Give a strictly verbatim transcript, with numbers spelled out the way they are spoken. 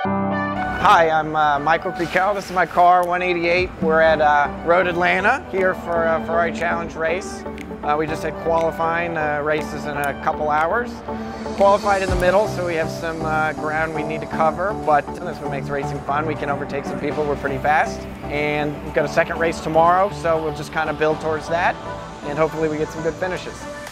Hi, I'm uh, Michael Krekel. This is my car, one eighty-eight. We're at uh, Road Atlanta here for a Ferrari Challenge race. Uh, we just had qualifying uh, races in a couple hours. Qualified in the middle, so we have some uh, ground we need to cover, but that's what makes racing fun. We can overtake some people, we're pretty fast. And we've got a second race tomorrow, so we'll just kind of build towards that, and hopefully we get some good finishes.